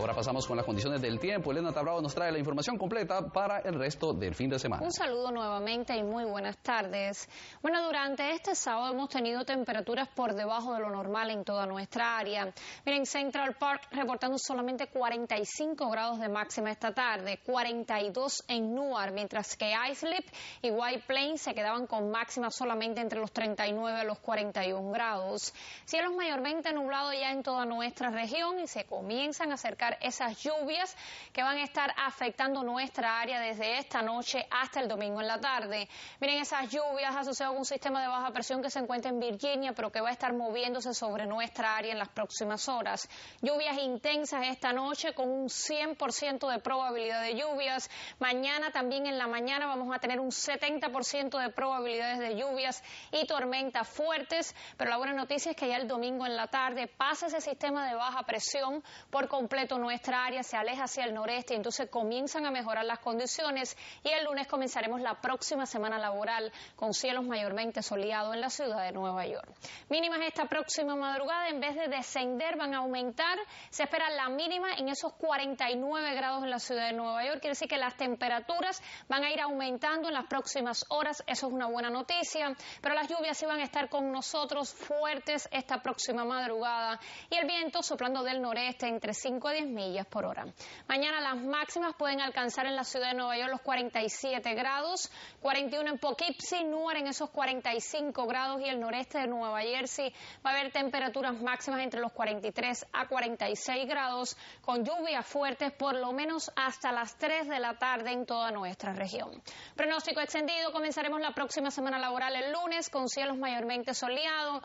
Ahora pasamos con las condiciones del tiempo. Elena Tabrao nos trae la información completa para el resto del fin de semana. Un saludo nuevamente y muy buenas tardes. Bueno, durante este sábado hemos tenido temperaturas por debajo de lo normal en toda nuestra área. Miren, Central Park reportando solamente 45 grados de máxima esta tarde, 42 en Newark, mientras que Islip y White Plains se quedaban con máximas solamente entre los 39 a los 41 grados. Cielos mayormente nublados ya en toda nuestra región y se comienzan a acercar esas lluvias que van a estar afectando nuestra área desde esta noche hasta el domingo en la tarde. Miren, esas lluvias asociadas con un sistema de baja presión que se encuentra en Virginia, pero que va a estar moviéndose sobre nuestra área en las próximas horas. Lluvias intensas esta noche con un 100% de probabilidad de lluvias. Mañana también en la mañana vamos a tener un 70% de probabilidades de lluvias y tormentas fuertes, pero la buena noticia es que ya el domingo en la tarde pasa ese sistema de baja presión por completo nuestra área, se aleja hacia el noreste y entonces comienzan a mejorar las condiciones y el lunes comenzaremos la próxima semana laboral con cielos mayormente soleados en la ciudad de Nueva York. Mínimas esta próxima madrugada en vez de descender van a aumentar, se espera la mínima en esos 49 grados en la ciudad de Nueva York, quiere decir que las temperaturas van a ir aumentando en las próximas horas, eso es una buena noticia, pero las lluvias sí van a estar con nosotros fuertes esta próxima madrugada y el viento soplando del noreste entre 5 a 10 millas por hora. Mañana las máximas pueden alcanzar en la ciudad de Nueva York los 47 grados, 41 en Poughkeepsie, Newark en esos 45 grados y el noreste de Nueva Jersey va a haber temperaturas máximas entre los 43 a 46 grados con lluvias fuertes por lo menos hasta las 3 de la tarde en toda nuestra región. Pronóstico extendido, comenzaremos la próxima semana laboral el lunes con cielos mayormente soleados,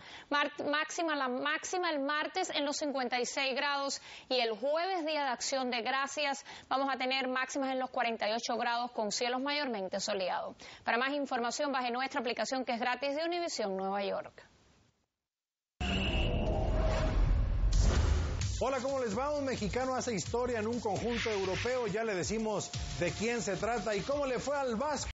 la máxima el martes en los 56 grados y el jueves, día de Acción de Gracias, vamos a tener máximas en los 48 grados con cielos mayormente soleados. Para más información, baje nuestra aplicación que es gratis de Univision Nueva York. Hola, ¿cómo les va? Un mexicano hace historia en un conjunto europeo, ya le decimos de quién se trata y cómo le fue al Vasco.